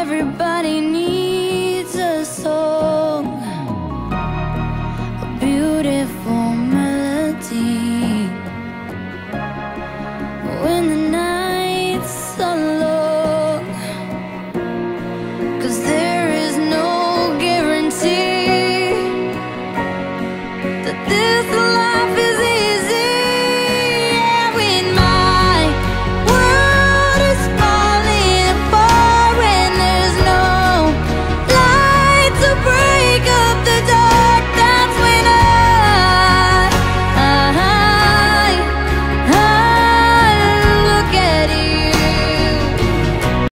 Everybody needs a song, a beautiful melody. When the nights are long, 'cause there